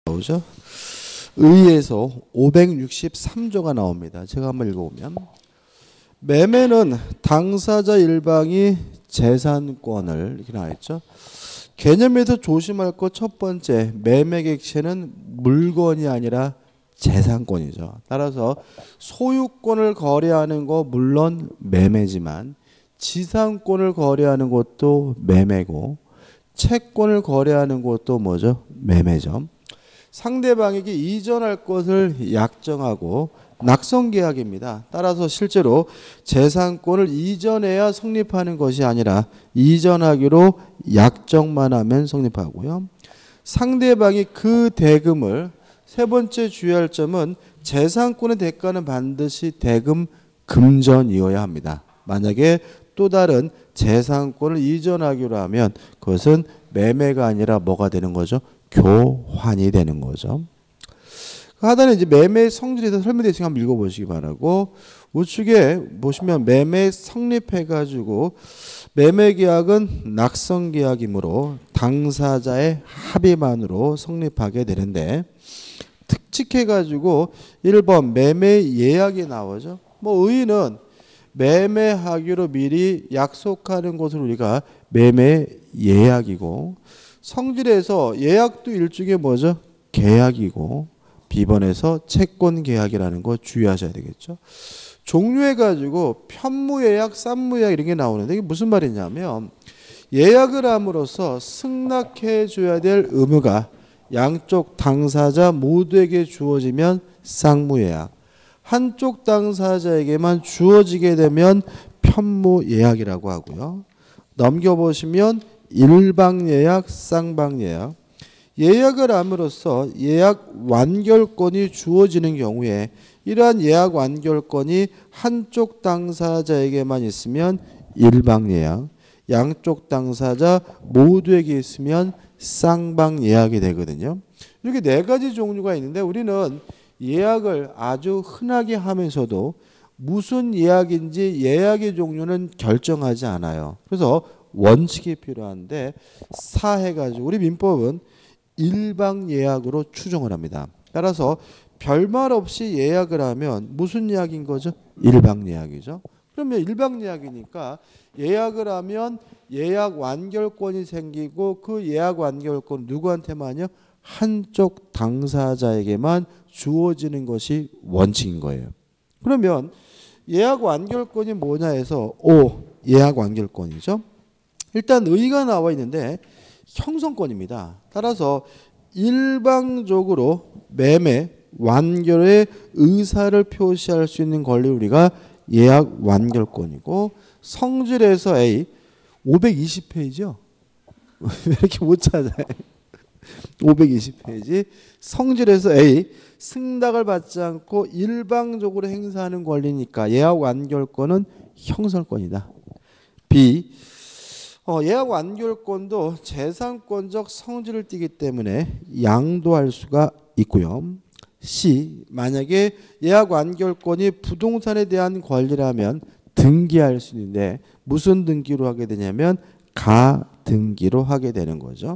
나오죠. 의에서 563조가 나옵니다. 제가 한번 읽어보면 매매는 당사자 일방이 재산권을 이렇게 나와있죠. 개념에서 조심할 것 첫 번째, 매매 객체는 물건이 아니라 재산권이죠. 따라서 소유권을 거래하는 거 물론 매매지만 지상권을 거래하는 것도 매매고 채권을 거래하는 것도 뭐죠? 매매죠. 상대방에게 이전할 것을 약정하고 낙성계약입니다. 따라서 실제로 재산권을 이전해야 성립하는 것이 아니라 이전하기로 약정만 하면 성립하고요. 상대방이 그 대금을 세 번째 주의할 점은 재산권의 대가는 반드시 대금 금전이어야 합니다. 만약에 또 다른 재산권을 이전하기로 하면 그것은 매매가 아니라 뭐가 되는 거죠? 교환이 되는 거죠. 하단에 이제 매매 성질에 대해서 설명되어 있으니까 한번 읽어보시기 바라고, 우측에 보시면 매매 성립해가지고 매매 계약은 낙성 계약이므로 당사자의 합의만으로 성립하게 되는데, 특칙해가지고 1번 매매 예약이 나오죠. 뭐 의의는 매매하기로 미리 약속하는 것을 우리가 매매 예약이고, 성질에서 예약도 일종의 뭐죠? 계약이고, B번에서 채권 계약이라는 거 주의하셔야 되겠죠. 종류해가지고 편무예약, 쌈무예약 이런 게 나오는데 이게 무슨 말이냐면, 예약을 함으로써 승낙해 줘야 될 의무가 양쪽 당사자 모두에게 주어지면 쌍무예약, 한쪽 당사자에게만 주어지게 되면 편무예약이라고 하고요. 넘겨보시면 일방예약, 쌍방예약. 예약을 함으로써 예약 완결권이 주어지는 경우에 이러한 예약 완결권이 한쪽 당사자에게만 있으면 일방예약, 양쪽 당사자 모두에게 있으면 쌍방예약이 되거든요. 이렇게 네 가지 종류가 있는데 우리는 예약을 아주 흔하게 하면서도 무슨 예약인지 예약의 종류는 결정하지 않아요. 그래서 원칙이 필요한데 사해가지고 우리 민법은 일방예약으로 추정을 합니다. 따라서 별말 없이 예약을 하면 무슨 예약인 거죠? 일방예약이죠. 그러면 일방예약이니까 예약을 하면 예약 완결권이 생기고 그 예약 완결권 누구한테만요? 한쪽 당사자에게만 주어지는 것이 원칙인 거예요. 그러면 예약 완결권이 뭐냐 해서 예약 완결권이죠. 일단 의의가 나와 있는데 형성권입니다. 따라서 일방적으로 매매 완결의 의사를 표시할 수 있는 권리를 우리가 예약 완결권이고, 성질에서 A 520페이지요. 왜 이렇게 못 찾아요? 520페이지. 성질에서 A 승낙을 받지 않고 일방적으로 행사하는 권리니까 예약 완결권은 형성권이다. B 예약 완결권도 재산권적 성질을 띠기 때문에 양도할 수가 있고요. C 만약에 예약 완결권이 부동산에 대한 권리라면 등기할 수 있는데 무슨 등기로 하게 되냐면 가등기로 하게 되는 거죠.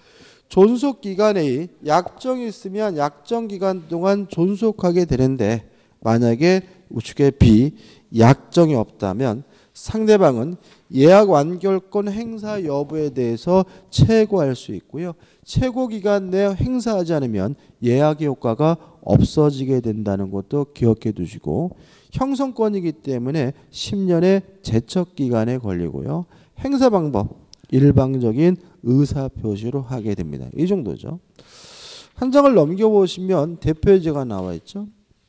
존속기간에 약정이 있으면 약정기간 동안 존속하게 되는데 만약에 우측에 B 약정이 없다면 상대방은 예약 완결권 행사 여부에 대해서 최고할 수 있고요. 최고 기간 내에 행사하지 않으면 예약의 효과가 없어지게 된다는 것도 기억해 두시고, 형성권이기 때문에 10년의 제척 기간에 걸리고요. 행사 방법 일방적인 의사 표시로 하게 됩니다. 이 정도죠. 한 장을 넘겨보시면 대표예제가 나와 있죠.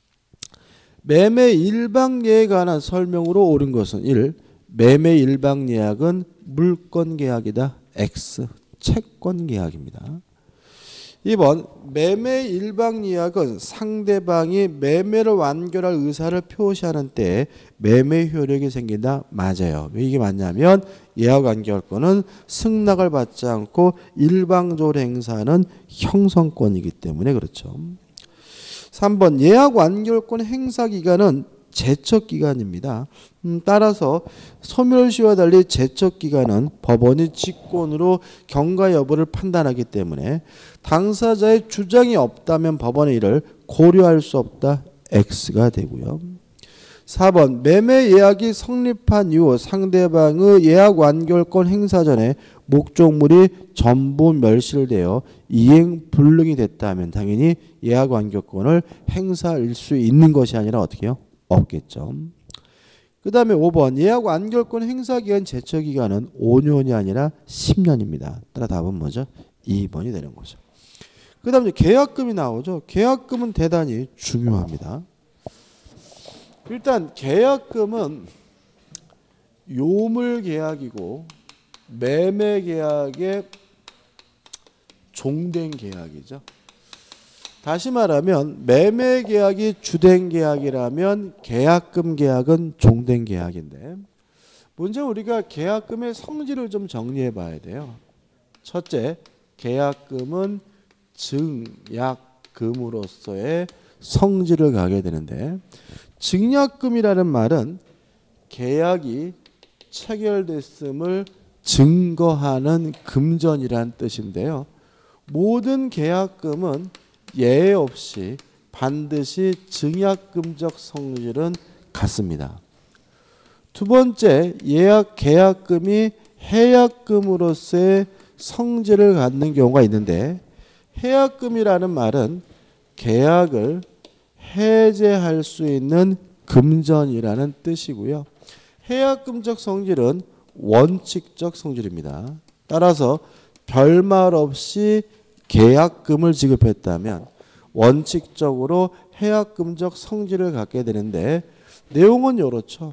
매매 일방예약에 관한 설명으로 옳은 것은 1. 매매 일방예약은 물권계약이다. X. 채권계약입니다. 2번 매매 일방예약은 상대방이 매매를 완결할 의사를 표시하는 때에 매매 효력이 생긴다. 맞아요. 왜 이게 맞냐면 예약 완결권은 승낙을 받지 않고 일방적으로 행사하는 형성권이기 때문에 그렇죠. 3번 예약 완결권 행사 기간은 제척기간입니다. 따라서 소멸시와 달리 제척기간은 법원이 직권으로 경과 여부를 판단하기 때문에 당사자의 주장이 없다면 법원은 이를 고려할 수 없다. X가 되고요. 4번 매매 예약이 성립한 이후 상대방의 예약 완결권 행사 전에 목적물이 전부 멸실되어 이행 불능이 됐다면 당연히 예약 완결권을 행사할 수 있는 것이 아니라 어떻게 해요? 없겠죠. 그 다음에 5번 예약 완결권 행사기간 제처기간은 5년이 아니라 10년입니다. 따라 답은 뭐죠? 2번이 되는 거죠. 그 다음에 계약금이 나오죠. 계약금은 대단히 중요합니다. 일단 계약금은 요물 계약이고 매매 계약의 종된 계약이죠. 다시 말하면 매매 계약이 주된 계약이라면 계약금 계약은 종된 계약인데 먼저 우리가 계약금의 성질을 좀 정리해 봐야 돼요. 첫째, 계약금은 증약금으로서의 성질을 가게 되는데 증약금이라는 말은 계약이 체결됐음을 증거하는 금전이란 뜻인데요. 모든 계약금은 예외 없이 반드시 증약금적 성질은 같습니다. 두 번째, 계약금이 해약금으로서의 성질을 갖는 경우가 있는데 해약금이라는 말은 계약을 해제할 수 있는 금전이라는 뜻이고요. 해약금적 성질은 원칙적 성질입니다. 따라서 별말 없이 계약금을 지급했다면 원칙적으로 해약금적 성질을 갖게 되는데 내용은 이렇죠.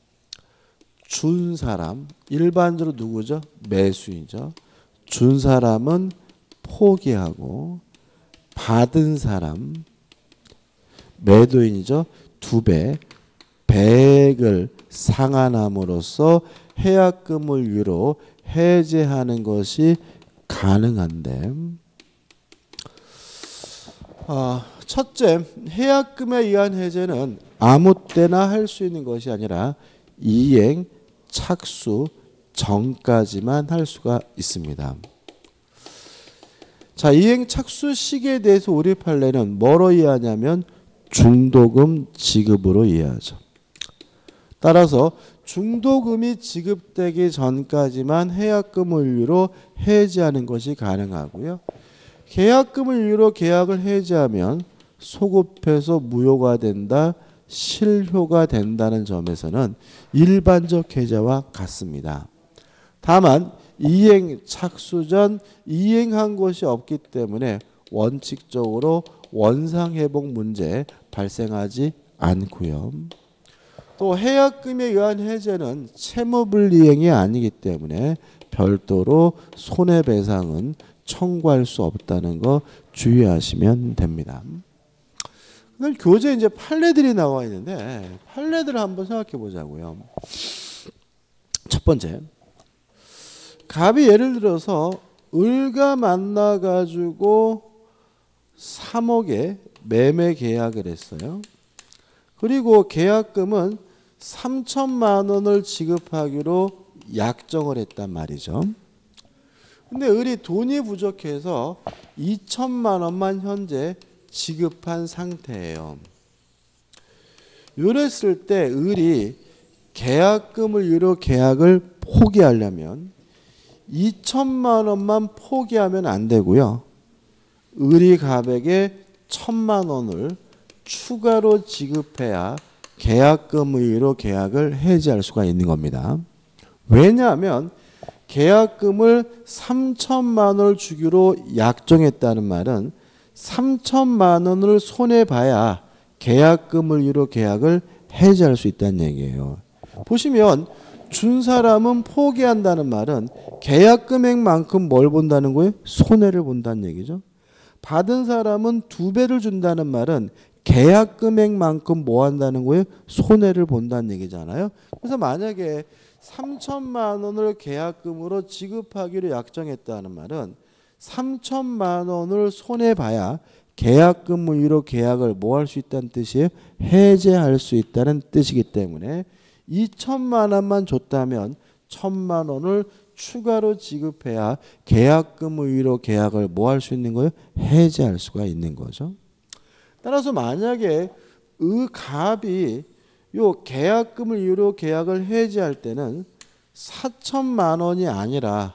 준 사람, 일반적으로 누구죠? 매수인이죠. 준 사람은 포기하고 받은 사람, 매도인이죠. 2배, 100을 상환함으로써 해약금을 유로 해제하는 것이 가능한데 첫째, 해약금에 의한 해제는 아무 때나 할 수 있는 것이 아니라 이행 착수 전까지만 할 수가 있습니다. 자, 이행 착수 시기에 대해서 우리 판례는 뭐로 이해하냐면 중도금 지급으로 이해하죠. 따라서 중도금이 지급되기 전까지만 해약금을 이유로 해지하는 것이 가능하고요. 계약금을 이유로 계약을 해지하면 소급해서 무효가 된다, 실효가 된다는 점에서는 일반적 해제와 같습니다. 다만 이행 착수 전 이행한 것이 없기 때문에 원칙적으로 원상회복 문제 발생하지 않고요. 또 해약금에 의한 해제는 채무불이행이 아니기 때문에 별도로 손해배상은 청구할 수 없다는 거 주의하시면 됩니다. 그럼 교재에 이제 판례들이 나와 있는데 판례들을 한번 생각해 보자고요. 첫 번째, 갑이 예를 들어서 을과 만나 가지고 3억에 매매 계약을 했어요. 그리고 계약금은 3천만 원을 지급하기로 약정을 했단 말이죠. 근데 을이 돈이 부족해서 2천만 원만 현재 지급한 상태예요. 이랬을 때 을이 계약금을 이유로 계약을 포기하려면 2천만 원만 포기하면 안 되고요. 을이 갑에게 1,000만 원을 추가로 지급해야 계약금을 이유로 계약을 해지할 수가 있는 겁니다. 왜냐하면 계약금을 3천만 원을 주기로 약정했다는 말은 3천만 원을 손해봐야 계약금을 이유로 계약을 해지할 수 있다는 얘기예요. 보시면 준 사람은 포기한다는 말은 계약 금액만큼 뭘 본다는 거예요? 손해를 본다는 얘기죠. 받은 사람은 2배를 준다는 말은 계약 금액만큼 뭐 한다는 거예요? 손해를 본다는 얘기잖아요. 그래서 만약에 3천만 원을 계약금으로 지급하기로 약정했다는 말은 3천만 원을 손해봐야 계약금 의무로 계약을 뭐 할 수 있다는 뜻이에요? 해제할 수 있다는 뜻이기 때문에 2천만 원만 줬다면 1,000만 원을 추가로 지급해야 계약금 의무로 계약을 뭐 할 수 있는 거예요? 해제할 수가 있는 거죠. 따라서 만약에 갑이 요 계약금을 이유로 계약을 해지할 때는 4천만 원이 아니라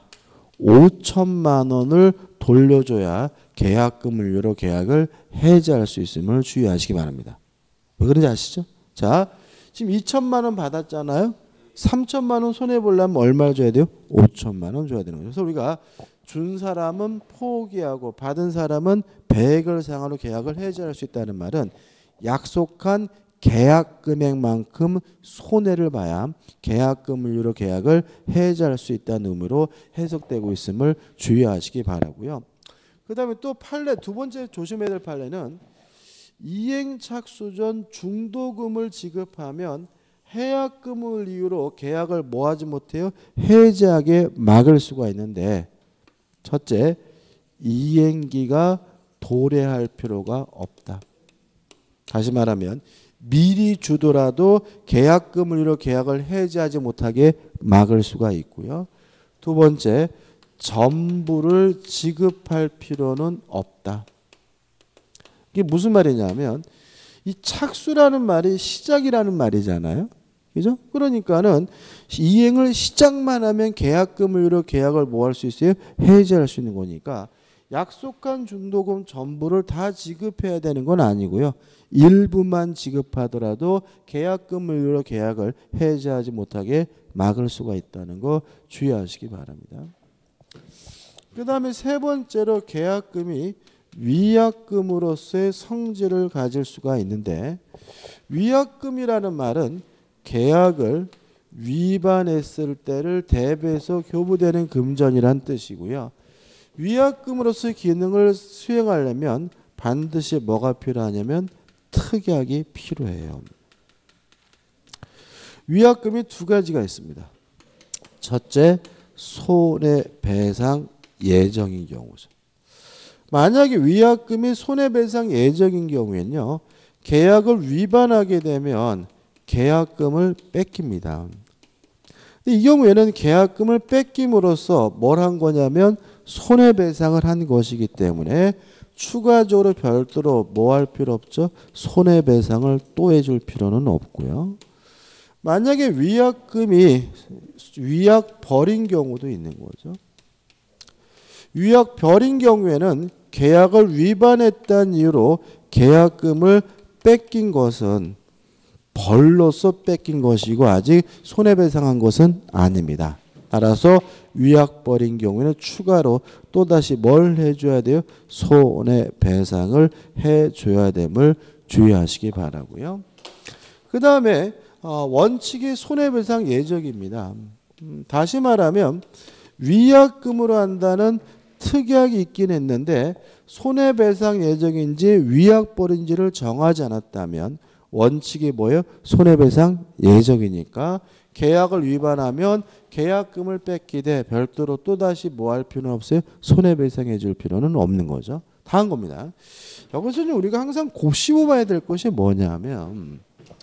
5천만 원을 돌려줘야 계약금을 이유로 계약을 해지할 수 있음을 주의하시기 바랍니다. 왜 그런지 아시죠? 자, 지금 2천만 원 받았잖아요. 3천만 원 손해보려면 얼마 줘야 돼요? 5천만 원 줘야 되는 거죠. 그래서 우리가 준 사람은 포기하고 받은 사람은 배액을 상환으로 계약을 해지할 수 있다는 말은 약속한 계약 금액만큼 손해를 봐야 계약금을 이유로 계약을 해지할 수 있다는 의미로 해석되고 있음을 주의하시기 바라고요. 그 다음에 또 판례, 두 번째 조심해야 될 판례는 이행 착수 전 중도금을 지급하면 해약금을 이유로 계약을 뭐 하지 못해요? 해지하게 막을 수가 있는데, 첫째, 이행기가 도래할 필요가 없다. 다시 말하면 미리 주더라도 계약금을 이유로 계약을 해지하지 못하게 막을 수가 있고요. 두 번째, 전부를 지급할 필요는 없다. 이게 무슨 말이냐면 이 착수라는 말이 시작이라는 말이잖아요. 그죠? 그러니까는 이행을 시작만 하면 계약금을 이유로 계약을 뭐 할 수 있어요? 해지할 수 있는 거니까 약속한 중도금 전부를 다 지급해야 되는 건 아니고요. 일부만 지급하더라도 계약금을 이유로 계약을 해지하지 못하게 막을 수가 있다는 거 주의하시기 바랍니다. 그 다음에 세 번째로 계약금이 위약금으로서의 성질을 가질 수가 있는데, 위약금이라는 말은 계약을 위반했을 때를 대비해서 교부되는 금전이란 뜻이고요. 위약금으로서의 기능을 수행하려면 반드시 뭐가 필요하냐면 특약이 필요해요. 위약금이 두 가지가 있습니다. 첫째, 손해배상 예정인 경우죠. 만약에 위약금이 손해배상 예정인 경우에는요, 계약을 위반하게 되면 계약금을 뺏깁니다. 이 경우에는 계약금을 뺏김으로써 뭘 한 거냐면 손해배상을 한 것이기 때문에 추가적으로 별도로 뭐 할 필요 없죠? 손해배상을 또 해줄 필요는 없고요. 만약에 위약금이 위약 벌인 경우도 있는 거죠. 위약 벌인 경우에는 계약을 위반했다는 이유로 계약금을 뺏긴 것은 벌로서 뺏긴 것이고 아직 손해배상한 것은 아닙니다. 따라서 위약 벌인 경우에는 추가로 또다시 뭘 해줘야 돼요? 손해배상을 해줘야 됨을 주의하시기 바라고요. 그 다음에 원칙이 손해배상 예정입니다. 다시 말하면 위약금으로 한다는 특약이 있긴 했는데 손해배상 예정인지 위약벌인지를 정하지 않았다면 원칙이 뭐예요? 손해배상 예정이니까 계약을 위반하면 계약금을 뺏기되 별도로 또다시 뭐 할 필요는 없어요? 손해배상해 줄 필요는 없는 거죠. 다 한 겁니다. 여기서 우리가 항상 곱씹어봐야 될 것이 뭐냐면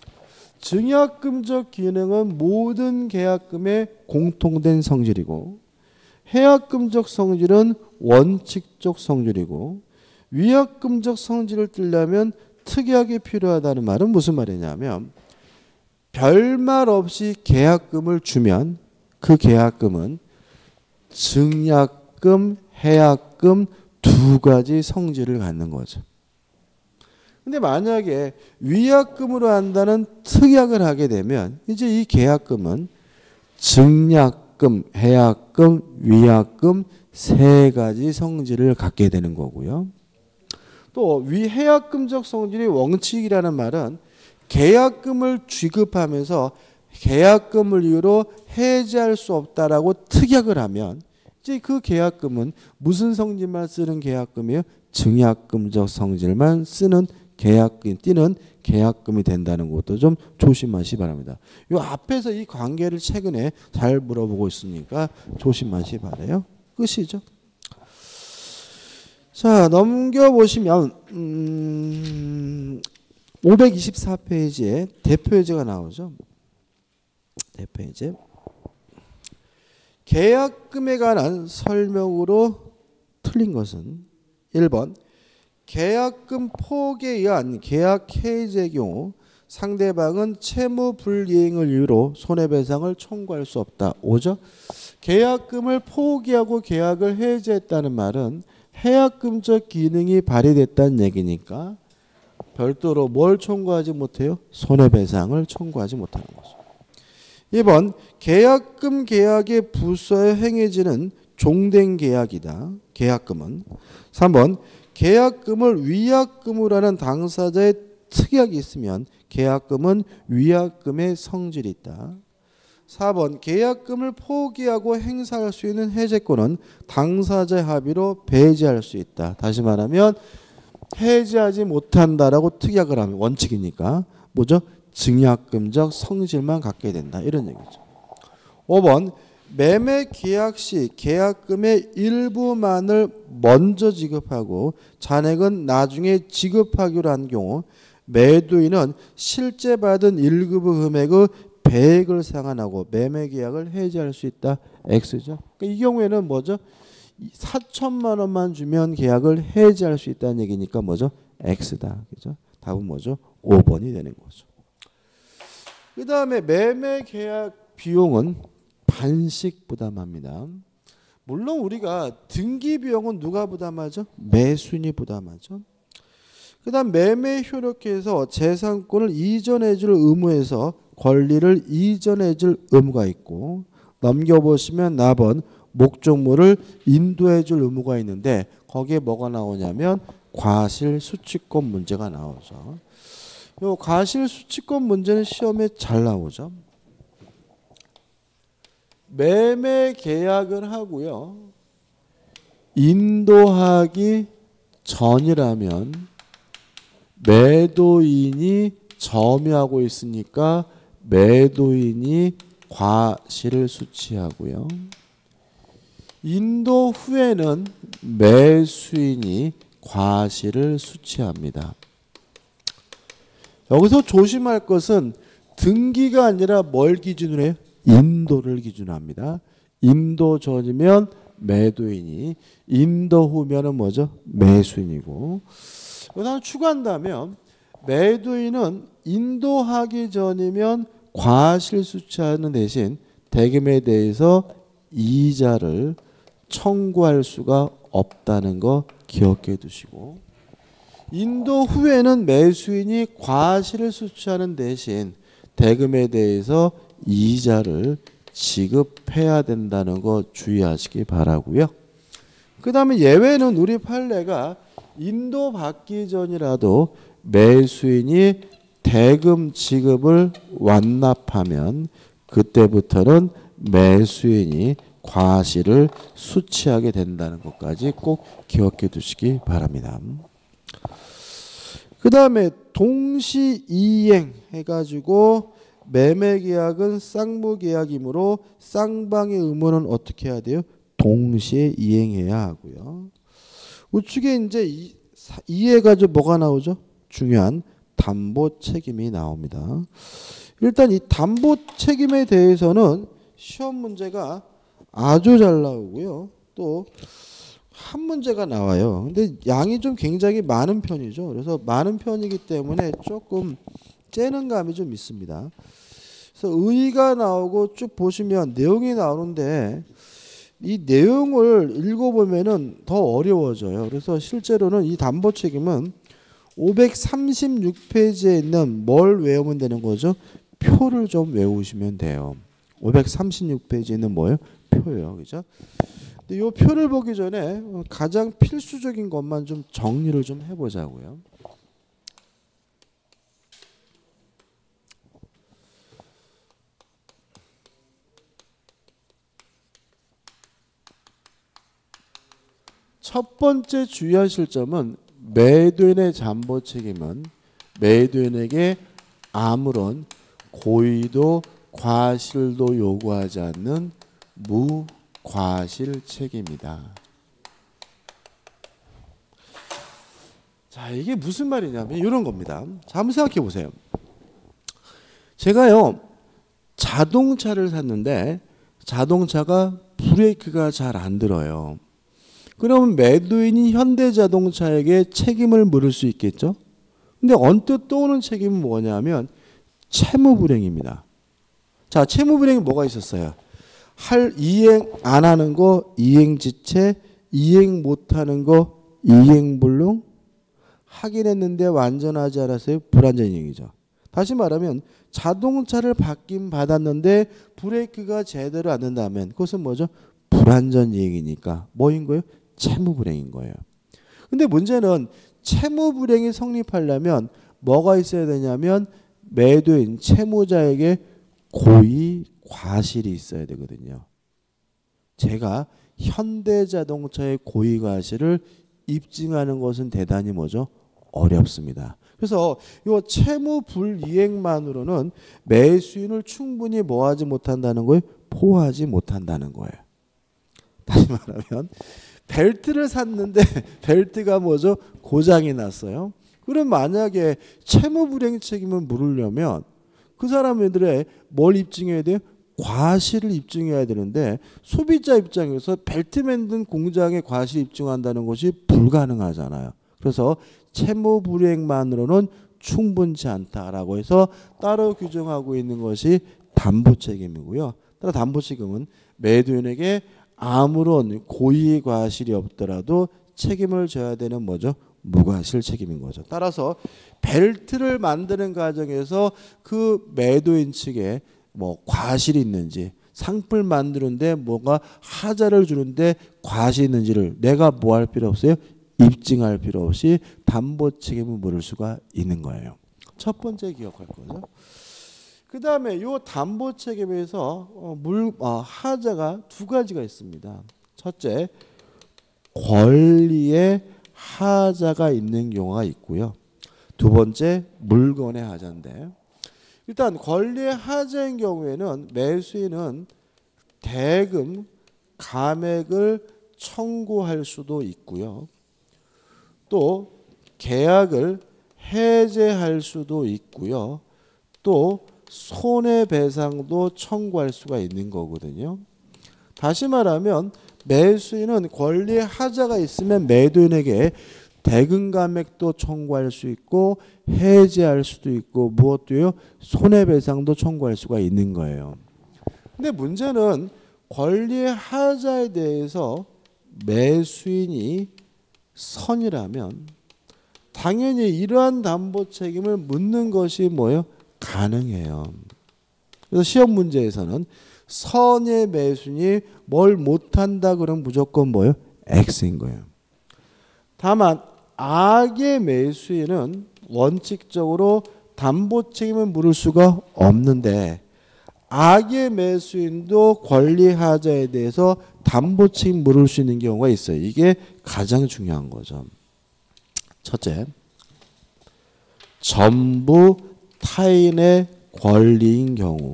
증약금적 기능은 모든 계약금의 공통된 성질이고 해약금적 성질은 원칙적 성질이고 위약금적 성질을 띠려면 특약이 필요하다는 말은 무슨 말이냐면 별말 없이 계약금을 주면 그 계약금은 증약금, 해약금 두 가지 성질을 갖는 거죠. 근데 만약에 위약금으로 한다는 특약을 하게 되면 이제 이 계약금은 증약금, 해약금, 위약금 세 가지 성질을 갖게 되는 거고요. 또 위해약금적 성질이 원칙이라는 말은 계약금을 지급하면서 계약금을 이유로 해지할 수 없다라고 특약을 하면 이제 그 계약금은 무슨 성질만 쓰는 계약금이에요? 증약금적 성질만 쓰는 계약금 띠는 계약금이 된다는 것도 좀 조심하시기 바랍니다. 이 앞에서 이 관계를 최근에 잘 물어보고 있으니까 조심하시기 바라요. 끝이죠. 자, 넘겨보시면 524페이지에 대표예제가 나오죠. 대표예제. 계약금에 관한 설명으로 틀린 것은 1번 계약금 포기에 의한 계약 해지의 경우 상대방은 채무 불이행을 이유로 손해배상을 청구할 수 없다. 5죠. 계약금을 포기하고 계약을 해지했다는 말은 해약금적 기능이 발휘됐다는 얘기니까 별도로 뭘 청구하지 못해요? 손해배상을 청구하지 못하는 거죠. 2번 계약금 계약의 부서에 행해지는 종된 계약이다. 계약금은. 3번 계약금을 위약금으로 하는 당사자의 특약이 있으면 계약금은 위약금의 성질이 있다. 4번 계약금을 포기하고 행사할 수 있는 해제권은 당사자의 합의로 배제할 수 있다. 다시 말하면 해제하지 못한다라고 특약을 하면 원칙이니까 뭐죠? 증약금적 성질만 갖게 된다. 이런 얘기죠. 5번 매매 계약 시 계약금의 일부만을 먼저 지급하고 잔액은 나중에 지급하기로 한 경우 매도인은 실제 받은 1급 금액의 배액을 상환하고 매매 계약을 해지할 수 있다. X죠. 그러니까 이 경우에는 뭐죠? 4천만 원만 주면 계약을 해지할 수 있다는 얘기니까 뭐죠? X다. 그죠? 답은 뭐죠? 5번이 되는 거죠. 그 다음에 매매 계약 비용은 반씩 부담합니다. 물론 우리가 등기 비용은 누가 부담하죠? 매수인이 부담하죠. 그 다음 매매 효력에서 재산권을 이전해 줄 의무에서 권리를 이전해 줄 의무가 있고 넘겨보시면 4번 목적물을 인도해 줄 의무가 있는데 거기에 뭐가 나오냐면 과실수취권 문제가 나오죠. 요 과실수취권 문제는 시험에 잘 나오죠. 매매 계약을 하고요. 인도하기 전이라면 매도인이 점유하고 있으니까 매도인이 과실을 수취하고요. 인도 후에는 매수인이 과실을 수취합니다. 여기서 조심할 것은 등기가 아니라 뭘 기준으로 해요? 인도를 기준으로 합니다. 인도 전이면 매도인이, 인도 후면은 뭐죠? 매수인이고. 여기서 추가한다면 매도인은 인도하기 전이면 과실 수취하는 대신 대금에 대해서 이자를 청구할 수가 없다는 거 기억해 두시고, 인도 후에는 매수인이 과실을 수취하는 대신 대금에 대해서 이자를 지급해야 된다는 거 주의하시기 바라고요. 그 다음에 예외는 우리 판례가 인도 받기 전이라도 매수인이 대금 지급을 완납하면 그때부터는 매수인이 과실을 수취하게 된다는 것까지 꼭 기억해 두시기 바랍니다. 그 다음에 동시이행 해가지고 매매계약은 쌍무계약이므로 쌍방의 의무는 어떻게 해야 돼요? 동시에 이행해야 하고요. 우측에 이제 이해가지고 뭐가 나오죠? 중요한 담보 책임이 나옵니다. 일단 이 담보 책임에 대해서는 시험 문제가 아주 잘 나오고요. 또 한 문제가 나와요. 근데 양이 좀 굉장히 많은 편이죠. 그래서 많은 편이기 때문에 조금 째는 감이 좀 있습니다. 그래서 의의가 나오고 쭉 보시면 내용이 나오는데 이 내용을 읽어보면은 더 어려워져요. 그래서 실제로는 이 담보 책임은 536페이지에 있는 뭘 외우면 되는 거죠? 표를 좀 외우시면 돼요. 536페이지에 있는 뭐예요? 표요. 그죠? 근데 이 표를 보기 전에 가장 필수적인 것만 좀 정리를 좀 해보자고요. 첫 번째 주의하실 점은 매도인의 담보 책임은 매도인에게 아무런 고의도 과실도 요구하지 않는 무과실 책임이다. 자, 이게 무슨 말이냐면 이런 겁니다. 자, 한번 생각해 보세요. 제가요, 자동차를 샀는데 자동차가 브레이크가 잘 안 들어요. 그러면 매도인이 현대자동차에게 책임을 물을 수 있겠죠? 근데 언뜻 떠오르는 책임은 뭐냐면 채무불이행입니다. 자, 채무불이행이 뭐가 있었어요? 이행 안 하는 거 이행지체, 이행 못하는 거 이행불능, 하긴 했는데 완전하지 않았어요. 불완전이행이죠. 다시 말하면 자동차를 받긴 받았는데 브레이크가 제대로 안 된다면 그것은 뭐죠? 불완전이행이니까 뭐인 거예요? 채무불이행인 거예요. 근데 문제는 채무불이행이 성립하려면 뭐가 있어야 되냐면 매도인 채무자에게 고의 과실이 있어야 되거든요. 제가 현대자동차의 고의 과실을 입증하는 것은 대단히 뭐죠? 어렵습니다. 그래서 이 채무불이행만으로는 매수인을 충분히 뭐하지 못한다는 거예요? 보호하지 못한다는 거예요. 다시 말하면 벨트를 샀는데 벨트가 뭐죠? 고장이 났어요. 그럼 만약에 채무불이행 책임을 물으려면 그 사람들의 뭘 입증해야 돼요? 과실을 입증해야 되는데 소비자 입장에서 벨트 만든 공장의 과실 입증한다는 것이 불가능하잖아요. 그래서 채무불이행만으로는 충분치 않다라고 해서 따로 규정하고 있는 것이 담보책임이고요. 따라 담보책임은 매도인에게 아무런 고의 과실이 없더라도 책임을 져야 되는 뭐죠? 무과실 책임인 거죠. 따라서 벨트를 만드는 과정에서 그 매도인 측에 뭐 과실이 있는지, 상품을 만드는데 뭔가 하자를 주는데 과실이 있는지를 내가 뭐 할 필요 없어요? 입증할 필요 없이 담보 책임을 물을 수가 있는 거예요. 첫 번째 기억할 거죠. 그 다음에 이 담보 책임에서 하자가 두 가지가 있습니다. 첫째, 권리의 하자가 있는 경우가 있고요. 두 번째, 물건의 하자인데 일단 권리의 하자인 경우에는 매수인은 대금, 감액을 청구할 수도 있고요. 또 계약을 해제할 수도 있고요. 또 손해배상도 청구할 수가 있는 거거든요. 다시 말하면 매수인은 권리의 하자가 있으면 매도인에게 대금 감액도 청구할 수 있고 해제할 수도 있고 무엇도요? 손해배상도 청구할 수가 있는 거예요. 근데 문제는 권리의 하자에 대해서 매수인이 선이라면 당연히 이러한 담보 책임을 묻는 것이 뭐예요? 가능해요. 그래서 시험 문제에서는 선의 매수인이 뭘 못한다 그러면 무조건 뭐예요? X인 거예요. 다만 악의 매수인은 원칙적으로 담보 책임을 물을 수가 없는데 악의 매수인도 권리하자에 대해서 담보 책임 물을 수 있는 경우가 있어요. 이게 가장 중요한 거죠. 첫째, 전부 타인의 권리인 경우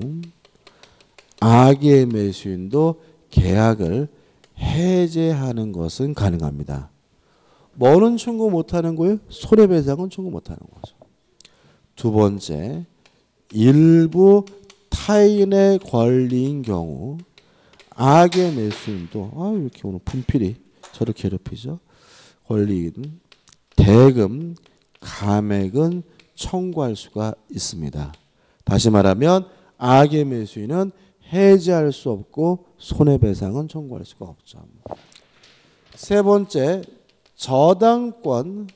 악의 매수인도 계약을 해제하는 것은 가능합니다. 뭐는 청구 못하는 거예요? 손해배상은 청구 못하는 거죠. 두 번째, 일부 타인의 권리인 경우 악의 매수인도 왜 이렇게 오늘 분필이 저를 괴롭히죠? 권리인 대금, 감액은 청구할 수가 있습니다. 다시 말하면 악의 매수인은 해제할 수 없고 손해배상은 청구할 수가 없죠. 세 번째, 저당권,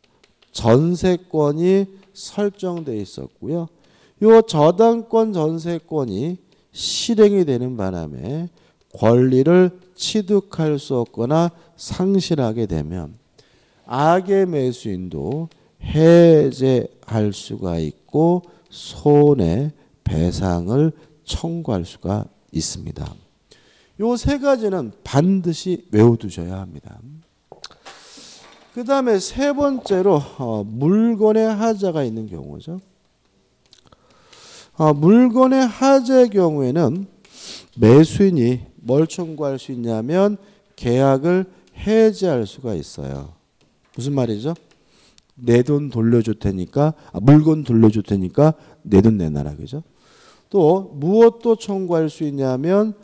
전세권이 설정되어 있었고요. 이 저당권, 전세권이 실행이 되는 바람에 권리를 취득할 수 없거나 상실하게 되면 악의 매수인도 해제할 수가 있고 손해배상을 청구할 수가 있습니다. 이 세 가지는 반드시 외워두셔야 합니다. 그 다음에 세 번째로 물건의 하자가 있는 경우죠. 물건의 하자의 경우에는 매수인이 뭘 청구할 수 있냐면 계약을 해제할 수가 있어요. 무슨 말이죠? 내 돈 돌려줄 테니까 물건 돌려줄 테니까 내 돈 내놔라. 그죠? 또 무엇도 청구할 수 있냐면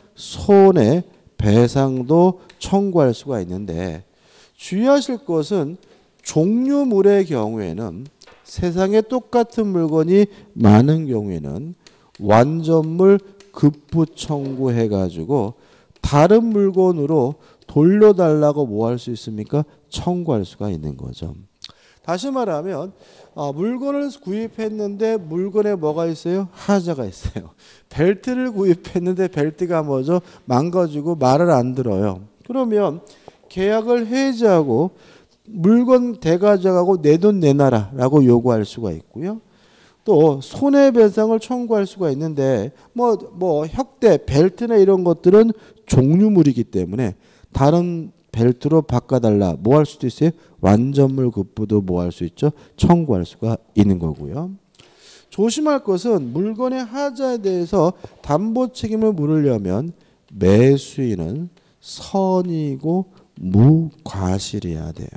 손해배상도 청구할 수가 있는데 주의하실 것은 종류물의 경우에는 세상에 똑같은 물건이 많은 경우에는 완전물 급부 청구해가지고 다른 물건으로 돌려달라고 뭐 할 수 있습니까? 청구할 수가 있는 거죠. 다시 말하면 물건을 구입했는데 물건에 뭐가 있어요? 하자가 있어요. 벨트를 구입했는데 벨트가 뭐죠? 망가지고 말을 안 들어요. 그러면 계약을 해지하고 물건 대가져가고 내 돈 내놔라 라고 요구할 수가 있고요. 또 손해배상을 청구할 수가 있는데 뭐 혁대, 벨트나 이런 것들은 종류물이기 때문에 다른 벨트로 바꿔달라 뭐 할 수도 있어요? 완전물 급부도 뭐 할 수 있죠? 청구할 수가 있는 거고요. 조심할 것은 물건의 하자에 대해서 담보 책임을 물으려면 매수인은 선이고 무과실이어야 돼요.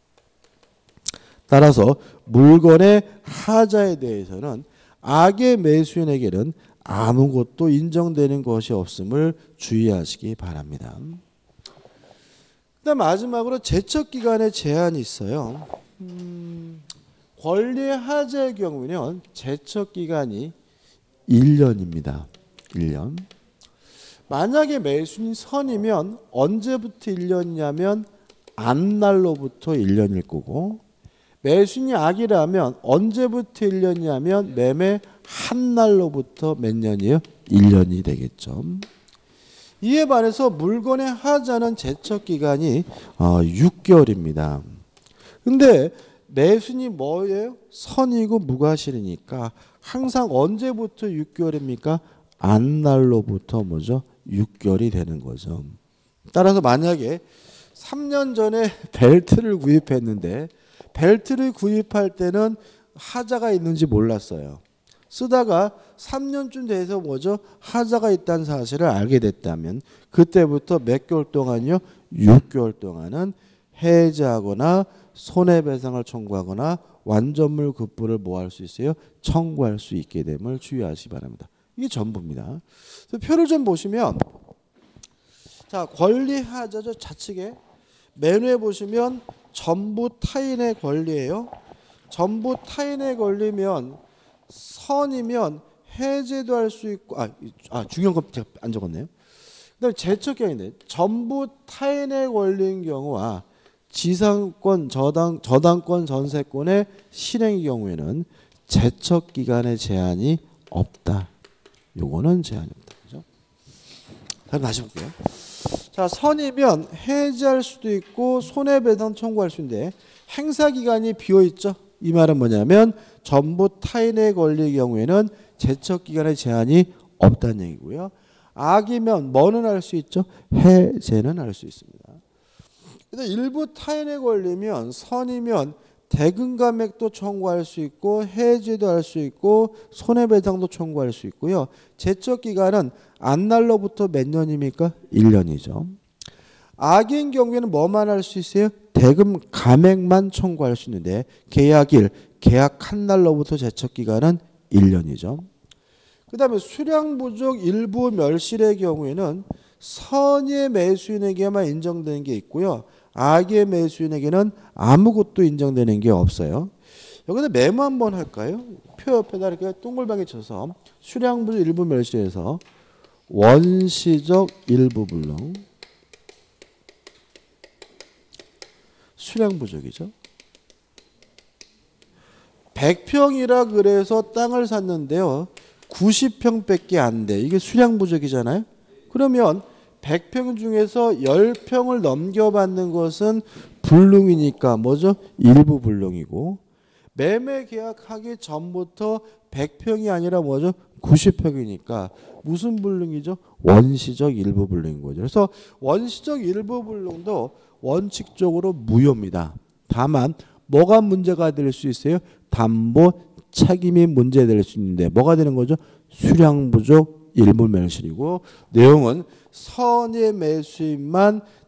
따라서 물건의 하자에 대해서는 악의 매수인에게는 아무것도 인정되는 것이 없음을 주의하시기 바랍니다. 그다음 마지막으로 제척기간의 제한이 있어요. 권리의 하자의 경우는 제척기간이 1년입니다. 1년. 만약에 매수인이 선이면 언제부터 1년이냐면 안날로부터 1년일 거고 매수인이 악이라면 언제부터 1년이냐면 매매 한 날로부터 몇 년이에요? 1년이 되겠죠. 이에 반해서 물건의 하자는 제척기간이 6개월입니다. 근데 매수인이 뭐예요? 선이고 무과실이니까 항상 언제부터 6개월입니까? 안날로부터 뭐죠? 6개월이 되는 거죠. 따라서 만약에 3년 전에 벨트를 구입했는데 벨트를 구입할 때는 하자가 있는지 몰랐어요. 쓰다가 3년쯤 돼서 뭐죠? 하자가 있다는 사실을 알게 됐다면 그때부터 몇 개월 동안요? 6개월 동안은 해지하거나 손해배상을 청구하거나 완전물 급부를 뭐 할 수 있어요? 청구할 수 있게 됨을 주의하시기 바랍니다. 이게 전부입니다. 표를 좀 보시면 자 권리 하자죠. 좌측에 메뉴에 보시면 전부 타인의 권리예요. 전부 타인의 권리면 선이면 해제도 할 수 있고 중요한 거 제가 안 적었네요. 그다음에 제척기간인데 전부 타인의 권리인 경우와 지상권, 저당권, 전세권의 실행의 경우에는 제척기간의 제한이 없다. 요거는 제한이 없다. 그죠? 다시 볼게요. 자, 선이면 해지할 수도 있고 손해배상 청구할 수 있는데 행사기간이 비어있죠. 이 말은 뭐냐면 전부 타인의 권리의 경우에는 제척기간의 제한이 없다는 얘기고요. 악이면 뭐는 할 수 있죠? 해제는 할 수 있습니다. 근데 일부 타인의 권리면 선이면 대금감액도 청구할 수 있고 해지도 할 수 있고 손해배상도 청구할 수 있고요. 제척기간은 안날로부터 몇 년입니까? 1년이죠. 악인 경우에는 뭐만 할 수 있어요? 대금 감액만 청구할 수 있는데 계약일, 계약한 날로부터 제척기간은 1년이죠. 그 다음에 수량부족 일부 멸실의 경우에는 선의 매수인에게만 인정되는 게 있고요. 악의 매수인에게는 아무것도 인정되는 게 없어요. 여기다 메모 한번 할까요? 표 옆에다 이렇게 동글방에 쳐서 수량부족 일부 멸실에서 원시적 일부 불능 수량부족이죠. 100평이라 그래서 땅을 샀는데요. 90평밖에 안 돼. 이게 수량부족이잖아요. 그러면 100평 중에서 10평을 넘겨받는 것은 불능이니까 뭐죠? 일부 불능이고 매매 계약하기 전부터 100평이 아니라 뭐죠? 90평이니까 무슨 불능이죠? 원시적 일부 불능인 거죠. 그래서 원시적 일부 불능도 원칙적으로 무효입니다. 다만 뭐가 문제가 될 수 있어요? 담보 책임이 문제될 수 있는데 뭐가 되는 거죠? 수량 부족 일부 멸실이고 내용은 선의 매수인만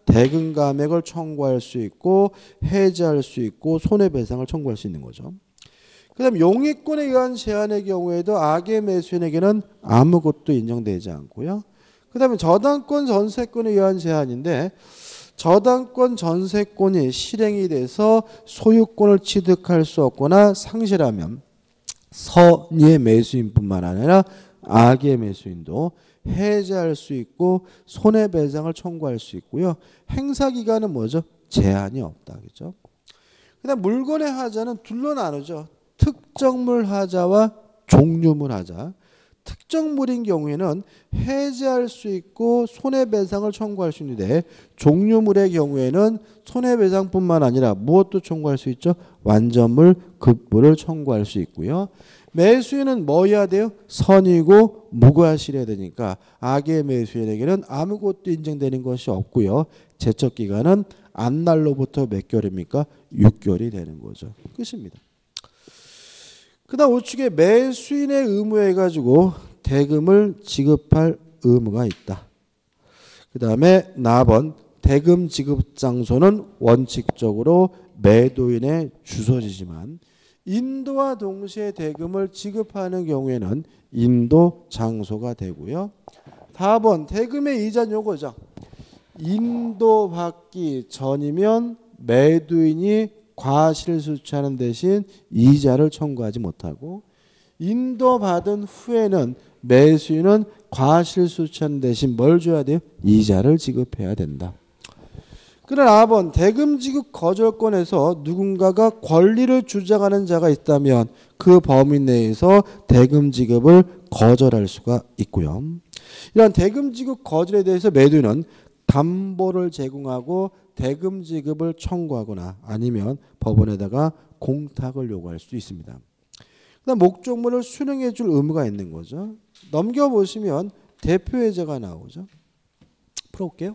대금 감액을 청구할 수 있고 해지할 수 있고 손해배상을 청구할 수 있는 거죠. 그 다음 용익권에 의한 제한의 경우에도 악의 매수인에게는 아무것도 인정되지 않고요. 그 다음에 저당권 전세권에 의한 제한인데 저당권 전세권이 실행이 돼서 소유권을 취득할 수 없거나 상실하면 선의의 매수인뿐만 아니라 악의 매수인도 해지할 수 있고 손해배상을 청구할 수 있고요. 행사기간은 뭐죠? 제한이 없다. 그죠? 그 다음 물건의 하자는 둘로 나누죠. 특정물 하자와 종류물 하자. 특정물인 경우에는 해지할 수 있고 손해배상을 청구할 수 있는데 종류물의 경우에는 손해배상뿐만 아니라 무엇도 청구할 수 있죠? 완전물, 급물을 청구할 수 있고요. 매수인은 뭐 해야 돼요? 선이고 무과실해야 되니까 악의 매수인에게는 아무것도 인정되는 것이 없고요. 제척기간은 안날로부터 몇 개월입니까? 6개월이 되는 거죠. 끝입니다. 그 다음 우측에 매수인의 의무에 가지고 대금을 지급할 의무가 있다. 그 다음에 나번 대금 지급 장소는 원칙적으로 매도인의 주소지지만 인도와 동시에 대금을 지급하는 경우에는 인도 장소가 되고요. 4번 대금의 이자는 요거죠. 인도받기 전이면 매도인이 과실수취하는 대신 이자를 청구하지 못하고 인도받은 후에는 매수인은 과실수취하는 대신 뭘 줘야 돼요? 이자를 지급해야 된다. 그러나 4번 대금 지급 거절권에서 누군가가 권리를 주장하는 자가 있다면 그 범위 내에서 대금 지급을 거절할 수가 있고요. 이런 대금 지급 거절에 대해서 매도인은 담보를 제공하고 대금 지급을 청구하거나 아니면 법원에다가 공탁을 요구할 수 있습니다. 그다음 목적물을 수령해 줄 의무가 있는 거죠. 넘겨보시면 대표예제가 나오죠. 풀어볼게요.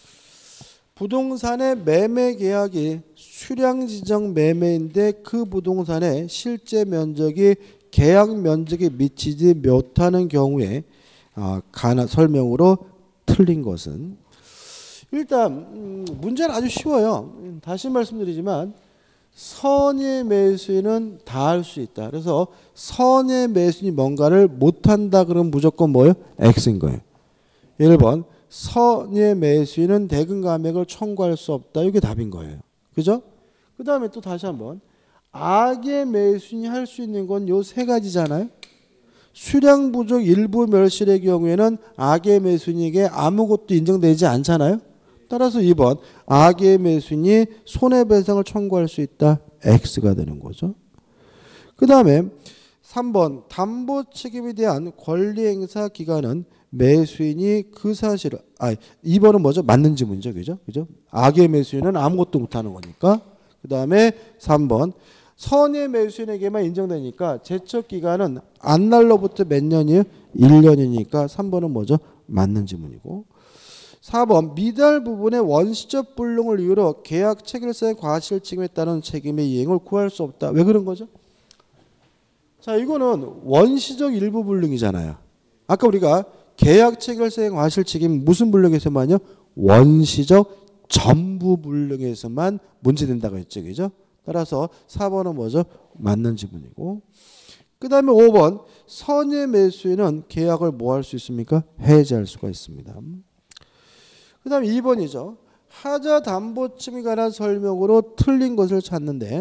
부동산의 매매 계약이 수량 지정 매매인데 그 부동산의 실제 면적이 계약 면적에 미치지 못하는 경우에 설명으로 틀린 것은 일단 문제는 아주 쉬워요. 다시 말씀드리지만 선의 매수인은 다 할 수 있다. 그래서 선의 매수인이 뭔가를 못한다 그러면 무조건 뭐예요? X인 거예요. 1번 선의 매수인은 대금 감액을 청구할 수 없다. 이게 답인 거예요. 그죠? 그 다음에 또 다시 한번 악의 매수인이 할 수 있는 건 요 세 가지잖아요. 수량 부족 일부 멸실의 경우에는 악의 매수인에게 아무것도 인정되지 않잖아요. 따라서 2번 악의 매수인이 손해배상을 청구할 수 있다. X가 되는 거죠. 그 다음에 3번 담보 책임에 대한 권리행사 기간은 매수인이 그 사실을 2번은 뭐죠? 맞는 지문이죠. 그죠? 악의 매수인은 아무것도 못하는 거니까. 그 다음에 3번 선의 매수인에게만 인정되니까 제척기간은 안날로부터 몇 년이에요? 1년이니까 3번은 뭐죠? 맞는 지문이고 4번 미달 부분의 원시적 불능을 이유로 계약 체결사의 과실 책임에 따른 책임의 이행을 구할 수 없다. 왜 그런 거죠? 자, 이거는 원시적 일부 불능이잖아요. 아까 우리가 계약 체결사의 과실 책임 무슨 불능에서만요? 원시적 전부 불능에서만 문제된다고 했죠. 그죠? 따라서 4번은 뭐죠? 맞는 지문이고 그 다음에 5번 선의 매수인은 계약을 뭐 할 수 있습니까? 해지할 수가 있습니다. 그 다음에 2번이죠. 하자 담보침에 관한 설명으로 틀린 것을 찾는데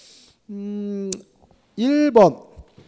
1번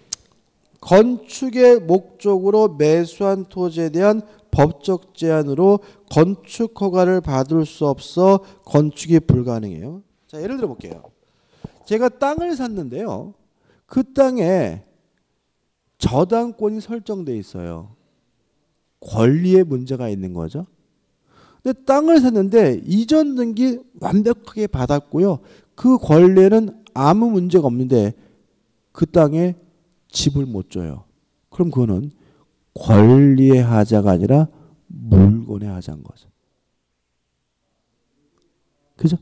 건축의 목적으로 매수한 토지에 대한 법적 제한으로 건축 허가를 받을 수 없어 건축이 불가능해요. 자, 예를 들어 볼게요. 제가 땅을 샀는데요. 그 땅에 저당권이 설정돼 있어요. 권리에 문제가 있는 거죠. 근데 땅을 샀는데 이전 등기 완벽하게 받았고요. 그 권리에는 아무 문제가 없는데 그 땅에 집을 못 줘요. 그럼 그거는 권리의 하자가 아니라 물건의 하자인 거죠. 그죠?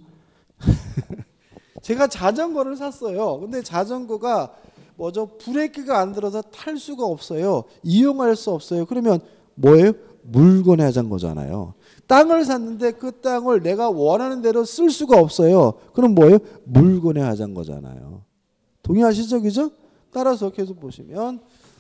제가 자전거를 샀어요. 근데 자전거가 뭐죠? 브레이크가 안 들어서 탈 수가 없어요. 이용할 수 없어요. 그러면 뭐예요? 물건의 하자인 거잖아요. 땅을 샀는데 그 땅을 내가 원하는 대로 쓸 수가 없어요. 그럼 뭐예요? 물건의 하자인 거잖아요. 동의하시죠? 그죠? 따라서 계속 보시면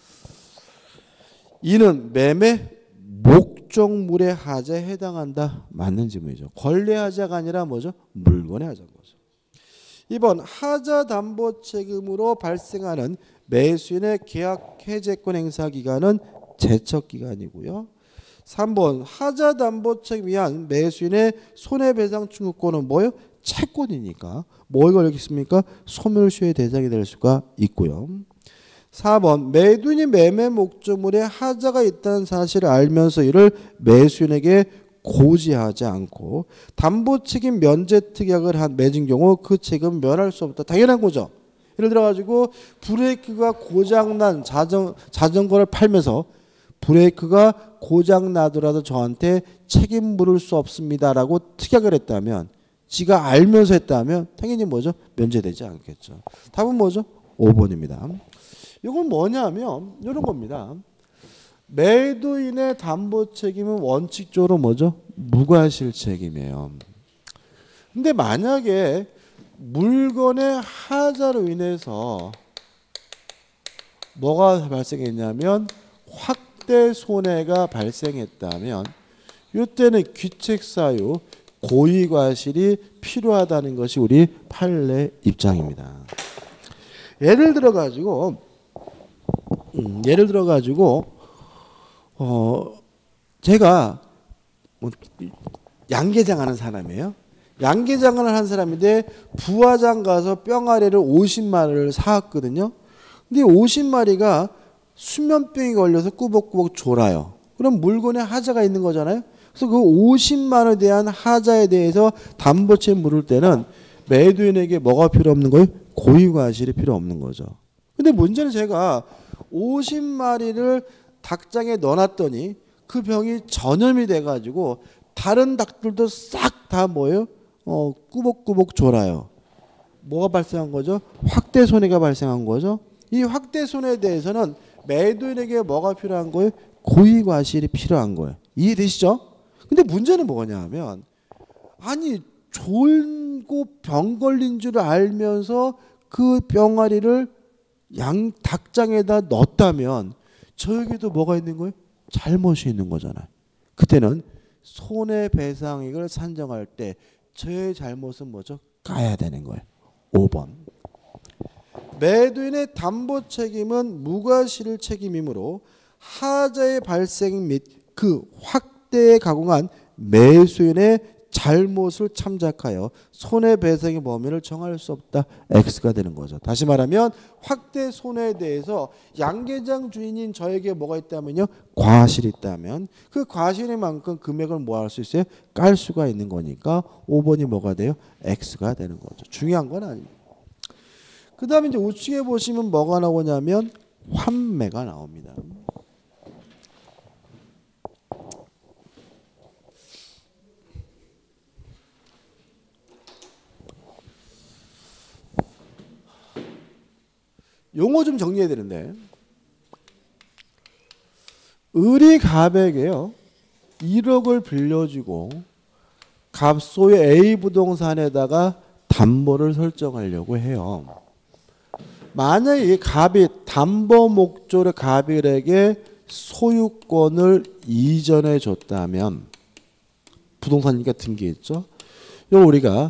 이는 매매 목적물의 하자에 해당한다. 맞는 질문이죠. 권리의 하자가 아니라 뭐죠? 물건의 하자인 거죠. 2번 하자 담보 책임으로 발생하는 매수인의 계약 해제권 행사 기간은 제척 기간이고요. 3번 하자 담보 책임에 의한 매수인의 손해배상 청구권은 뭐예요? 채권이니까 뭐에 걸리겠습니까? 소멸시효의 대상이 될 수가 있고요. 4번 매도인이 매매 목적물에 하자가 있다는 사실을 알면서 이를 매수인에게 고지하지 않고 담보책임 면제 특약을 맺은 경우 그 책임은 면할 수 없다. 당연한 거죠. 예를 들어가지고 브레이크가 고장난 자전거를 팔면서 브레이크가 고장나더라도 저한테 책임 물을 수 없습니다라고 특약을 했다면 지가 알면서 했다면 당연히 뭐죠? 면제되지 않겠죠. 답은 뭐죠? 5번입니다. 이건 뭐냐면 이런 겁니다. 매도인의 담보 책임은 원칙적으로 뭐죠? 무과실책임이에요. 근데 만약에 물건의 하자로 인해서 뭐가 발생했냐면 확대 손해가 발생했다면 이때는 귀책사유 고의과실이 필요하다는 것이 우리 판례 입장입니다. 예를 들어 가지고 제가 양계장 하는 사람이에요. 양계장을 한 사람인데 부화장 가서 뿅아리를 50마리를 사왔거든요. 근데 50마리가 수면병이 걸려서 꾸벅꾸벅 졸아요. 그럼 물건에 하자가 있는 거잖아요. 그래서 그 50만 원에 대한 하자에 대해서 담보채 물을 때는 매도인에게 뭐가 필요 없는 거예요? 고의과실이 필요 없는 거죠. 근데 문제는 제가 50마리를 닭장에 넣어놨더니 그 병이 전염이 돼가지고 다른 닭들도 싹 다 뭐예요? 꾸벅꾸벅 졸아요. 뭐가 발생한 거죠? 확대 손해가 발생한 거죠. 이 확대 손해에 대해서는 매도인에게 뭐가 필요한 거예요? 고의과실이 필요한 거예요. 이해되시죠? 근데 문제는 뭐냐 하면 아니 졸고 병 걸린 줄 알면서 그 병아리를 양 닭장에다 넣었다면 저에게도 뭐가 있는 거예요? 잘못이 있는 거잖아요. 그때는 손해배상액을 산정할 때 저의 잘못은 뭐죠? 까야 되는 거예요. 5번. 매도인의 담보 책임은 무과실 책임이므로 하자의 발생 및 그 확대에 가공한 매수인의 잘못을 참작하여 손해배상의 범위를 정할 수 없다. X가 되는 거죠. 다시 말하면 확대 손해에 대해서 양계장 주인인 저에게 뭐가 있다면요? 과실이 있다면 그 과실인 만큼 금액을 뭐 할 수 있어요? 깔 수가 있는 거니까 5번이 뭐가 돼요? X가 되는 거죠. 중요한 건 아닙니다. 그 다음에 이제 우측에 보시면 뭐가 나오냐면 환매가 나옵니다. 용어 좀 정리해야 되는데 을이 갑에게요 1억을 빌려주고 갑소의 A 부동산에다가 담보를 설정하려고 해요. 만약에 이 갑이 담보 목적으로 갑일에게 소유권을 이전해 줬다면 부동산이니까 등기했죠. 이거 우리가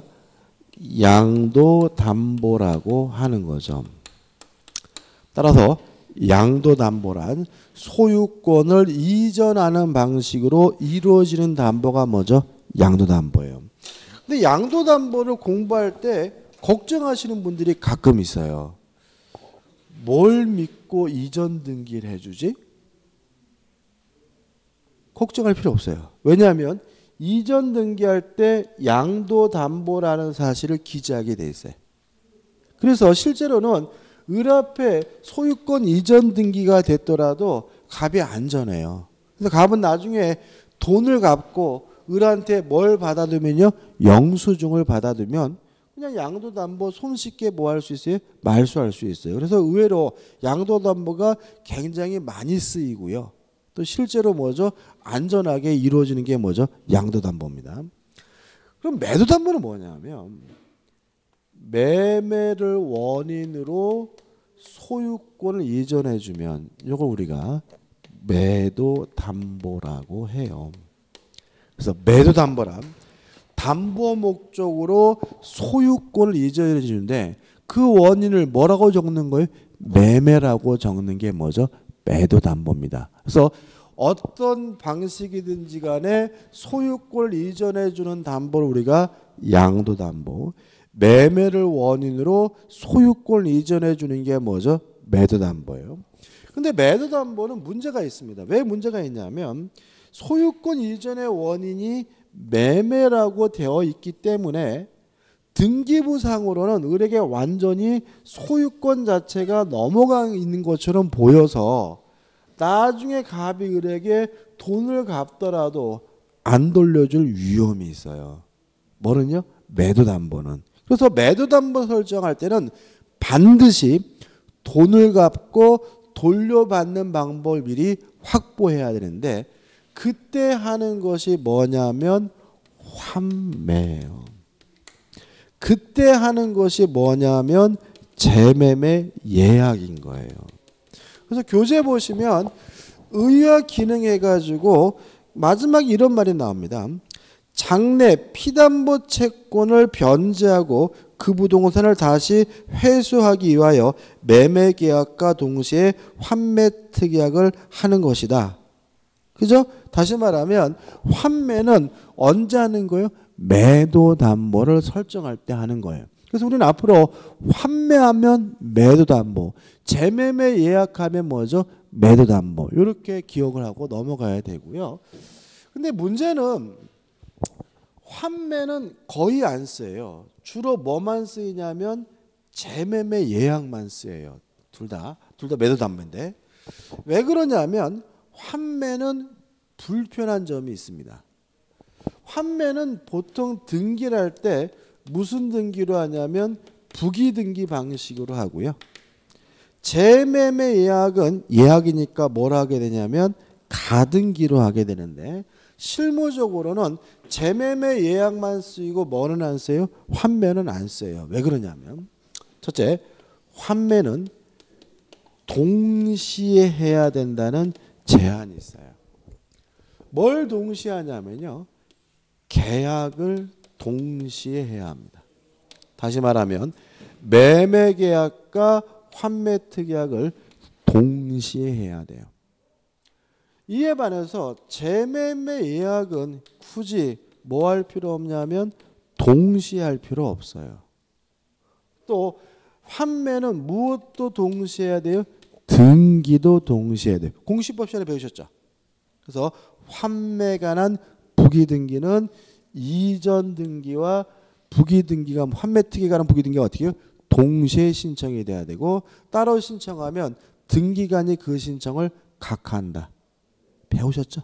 양도담보라고 하는 거죠. 따라서 양도담보란 소유권을 이전하는 방식으로 이루어지는 담보가 뭐죠? 양도담보예요. 근데 양도담보를 공부할 때 걱정하시는 분들이 가끔 있어요. 뭘 믿고 이전 등기를 해주지? 걱정할 필요 없어요. 왜냐하면 이전 등기할 때 양도담보라는 사실을 기재하게 돼 있어요. 그래서 실제로는 을 앞에 소유권 이전 등기가 됐더라도 갑이 안전해요. 그래서 갑은 나중에 돈을 갚고 을한테 뭘 받아두면요? 영수증을 받아두면 그냥 양도담보 손쉽게 뭐 할 수 있어요? 말소할 수 있어요. 그래서 의외로 양도담보가 굉장히 많이 쓰이고요. 또 실제로 뭐죠? 안전하게 이루어지는 게 뭐죠? 양도담보입니다. 그럼 매도담보는 뭐냐면 매매를 원인으로 소유권을 이전해 주면 이걸 우리가 매도담보라고 해요. 그래서 매도담보란 담보 목적으로 소유권을 이전해 주는데 그 원인을 뭐라고 적는 거예요? 매매라고 적는 게 뭐죠? 매도담보입니다. 그래서 어떤 방식이든지 간에 소유권을 이전해 주는 담보를 우리가 양도담보, 매매를 원인으로 소유권을 이전해 주는 게 뭐죠? 매도담보예요. 근데 매도담보는 문제가 있습니다. 왜 문제가 있냐면 소유권 이전의 원인이 매매라고 되어 있기 때문에 등기부상으로는 을에게 완전히 소유권 자체가 넘어가 있는 것처럼 보여서 나중에 갑이 을에게 돈을 갚더라도 안 돌려줄 위험이 있어요. 뭐는요? 매도담보는. 그래서 매도담보 설정할 때는 반드시 돈을 갚고 돌려받는 방법을 미리 확보해야 되는데 그때 하는 것이 뭐냐면 환매예요. 그때 하는 것이 뭐냐면 재매매 예약인 거예요. 그래서 교재 보시면 의화 기능 해가지고 마지막에 이런 말이 나옵니다. 장래 피담보 채권을 변제하고 그 부동산을 다시 회수하기 위하여 매매 계약과 동시에 환매 특약을 하는 것이다. 그죠? 다시 말하면 환매는 언제 하는 거예요? 매도 담보를 설정할 때 하는 거예요. 그래서 우리는 앞으로 환매하면 매도 담보, 재매매 예약하면 뭐죠? 매도 담보. 이렇게 기억을 하고 넘어가야 되고요. 근데 문제는 환매는 거의 안 쓰여요. 주로 뭐만 쓰이냐면 재매매 예약만 쓰여요. 둘 다 매도 담보인데. 왜 그러냐면 환매는 불편한 점이 있습니다. 환매는 보통 등기를 할 때 무슨 등기로 하냐면 부기등기 방식으로 하고요. 재매매 예약은 예약이니까 뭘 하게 되냐면 가등기로 하게 되는데 실무적으로는 재매매 예약만 쓰이고 뭐는 안 써요? 환매는 안 써요. 왜 그러냐면 첫째, 환매는 동시에 해야 된다는 제한이 있어요. 뭘 동시에 하냐면요. 계약을 동시에 해야 합니다. 다시 말하면 매매 계약과 환매 특약을 동시에 해야 돼요. 이에 반해서 재매매 예약은 굳이 뭐 할 필요 없냐면 동시에 할 필요 없어요. 또 환매는 무엇도 동시에 해야 돼요? 등기도 동시에 해야 돼요. 공시법 시간에 배우셨죠? 그래서 환매에 관한 부기등기는 이전 등기와 부기등기가 환매 특약에 관한 부기등기가 어떻게 해요? 동시에 신청이 돼야 되고 따로 신청하면 등기관이 그 신청을 각하한다. 배우셨죠?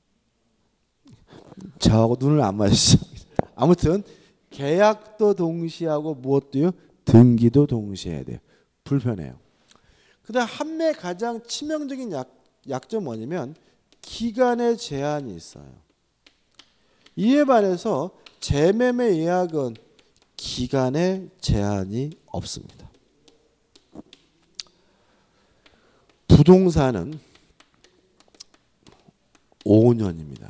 저하고 눈을 안 맞으시죠? 아무튼 계약도 동시에 하고 무엇도요? 등기도 동시에 해야 돼요. 불편해요. 그다음 환매 가장 치명적인 약점 뭐냐면 기간의 제한이 있어요. 이에 반해서 재매매 예약은 기간의 제한이 없습니다. 부동산은 5년입니다.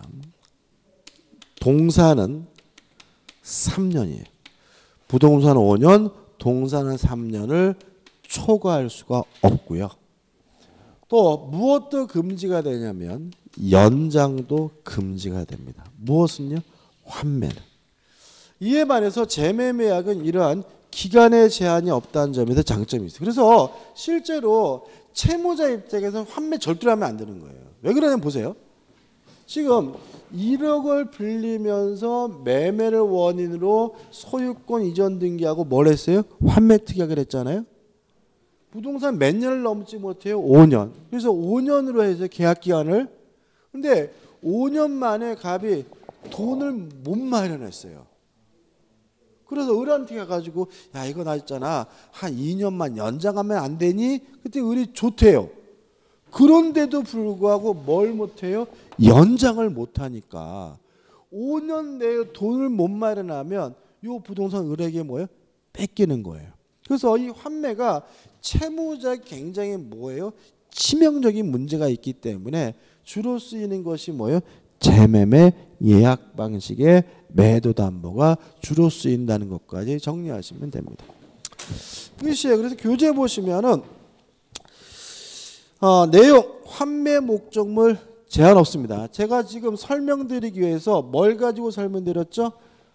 동산은 3년이에요. 부동산은 5년, 동산은 3년을 초과할 수가 없고요. 또 무엇도 금지가 되냐면 연장도 금지가 됩니다. 무엇은요? 환매는. 이에 반해서 재매매약은 이러한 기간의 제한이 없다는 점에서 장점이 있어요. 그래서 실제로 채무자 입장에서는 환매 절대로 하면 안 되는 거예요. 왜 그러냐면 보세요. 지금 1억을 빌리면서 매매를 원인으로 소유권 이전 등기하고 뭘 했어요? 환매 특약을 했잖아요. 부동산 몇 년을 넘지 못해요? 5년. 그래서 5년으로 해서 계약 기간을. 근데 5년 만에 갑이 돈을 못 마련했어요. 그래서 을한테 가가지고 야 이거 나 있잖아 한 2년만 연장하면 안 되니? 그때 을이 좋대요. 그런데도 불구하고 뭘 못해요? 연장을 못하니까 5년 내에 돈을 못 마련하면 이 부동산 을에게 뭐예요? 뺏기는 거예요. 그래서 이 환매가 채무자에 굉장히 뭐예요? 치명적인 문제가 있기 때문에 주로 쓰이는 것이 뭐예요? 재매매 예약 방식의 매도 담보가 주로 쓰인다는 것까지 정리하시면 됩니다. 끝이에요. 그래서 교재 보시면은 내용 환매 목적물 제한 없습니다. 제가 지금 설명드리기 위해서 뭘 가지고 설명드렸죠?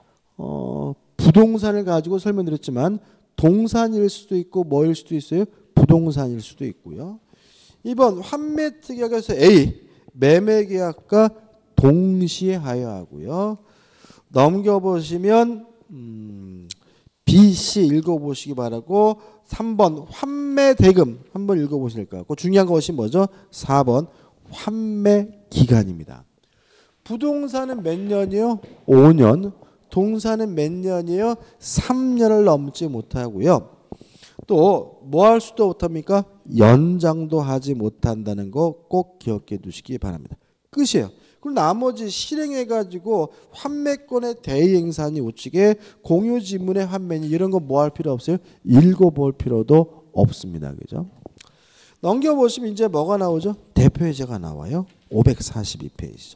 부동산을 가지고 설명드렸지만 동산일 수도 있고 뭐일 수도 있어요? 부동산일 수도 있고요. 2번 환매 특약에서 A 매매 계약과 동시에 하여하고요. 넘겨보시면 B, C 읽어보시기 바라고 3번 환매 대금 한번 읽어보실까요? 그 중요한 것이 뭐죠? 4번 환매 기간입니다. 부동산은 몇 년이요? 5년. 동산은 몇 년이요? 3년을 넘지 못하고요. 또 뭐 할 수도 못합니까? 연장도 하지 못한다는 거 꼭 기억해 두시기 바랍니다. 끝이에요. 그리고 나머지 실행해가지고 환매권의 대이행사니 우측에 공유지문의 환매니 이런 거 뭐 할 필요 없어요? 읽어볼 필요도 없습니다. 그죠? 넘겨보시면 이제 뭐가 나오죠? 대표예제가 나와요. 542페이지죠.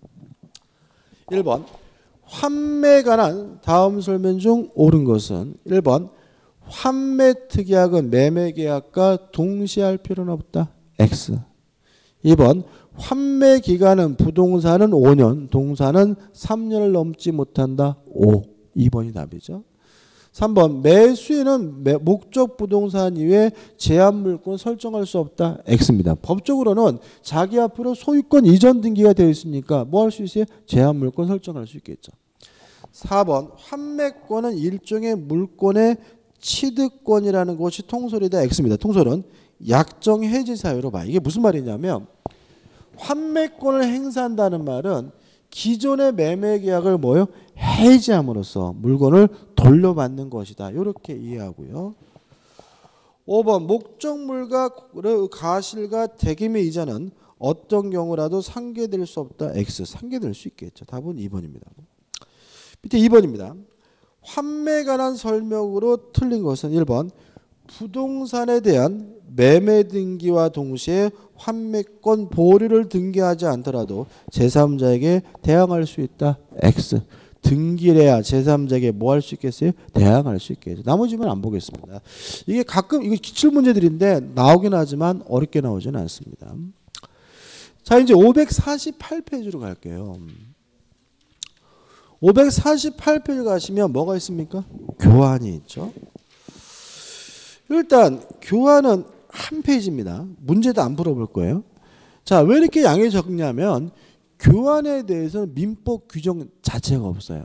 1번 환매에 관한 다음 설명 중 옳은 것은 1번 환매 특약은 매매 계약과 동시에 할 필요는 없다. X. 2번 환매 기간은 부동산은 5년, 동산은 3년을 넘지 못한다. O. 2번이 답이죠. 3번 매수인은 목적 부동산 이외에 제한 물건 설정할 수 없다. X입니다. 법적으로는 자기 앞으로 소유권 이전 등기가 되어 있으니까 뭐 할 수 있어요? 제한 물건 설정할 수 있겠죠. 4번 환매권은 일종의 물권의 취득권이라는 것이 통솔이다. X입니다. 통솔은 약정 해지 사유로 봐. 이게 무슨 말이냐면 환매권을 행사한다는 말은 기존의 매매 계약을 뭐요? 해지함으로써 물건을 돌려받는 것이다. 이렇게 이해하고요. 5번 목적물과 가실과 대금의 이자는 어떤 경우라도 상계될 수 없다. X. 상계될 수 있겠죠. 답은 2번입니다. 밑에 2번입니다. 환매에 관한 설명으로 틀린 것은 1번 부동산에 대한 매매 등기와 동시에 환매권 보류를 등기하지 않더라도 제3자에게 대항할 수 있다. X. 등기를 해야 제3자에게 뭐 할 수 있겠어요? 대항할 수 있겠죠. 나머지는 안 보겠습니다. 이게 가끔 이거 기출문제들인데 나오긴 하지만 어렵게 나오지는 않습니다. 자, 이제 548페이지로 갈게요. 548페이지 가시면 뭐가 있습니까? 교환이 있죠. 일단 교환은 한 페이지입니다. 문제도 안 풀어볼 거예요. 자, 왜 이렇게 양이 적냐면 교환에 대해서는 민법 규정 자체가 없어요.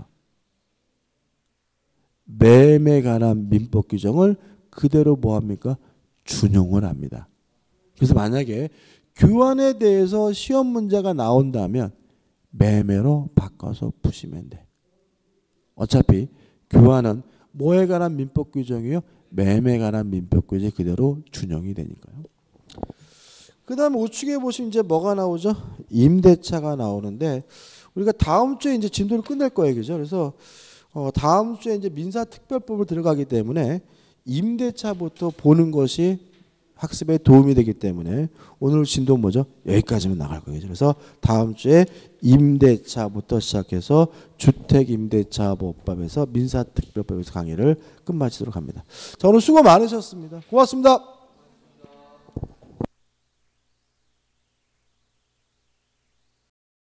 매매에 관한 민법 규정을 그대로 뭐합니까? 준용을 합니다. 그래서 만약에 교환에 대해서 시험 문제가 나온다면 매매로 바꿔서 푸시면 돼. 어차피 교환은 뭐에 관한 민법 규정이요? 매매에 관한 민법 규정이 그대로 준용이 되니까요. 그 다음에 우측에 보시면 이제 뭐가 나오죠? 임대차가 나오는데 우리가 다음 주에 이제 진도를 끝낼 거예요. 그죠? 그래서 다음 주에 이제 민사특별법을 들어가기 때문에 임대차부터 보는 것이 학습에 도움이 되기 때문에 오늘 진도 뭐죠? 여기까지만 나갈 거예요. 그래서 다음 주에 임대차부터 시작해서 주택임대차보호법에서 민사특별법에서 강의를 끝마치도록 합니다. 자, 오늘 수고 많으셨습니다. 고맙습니다.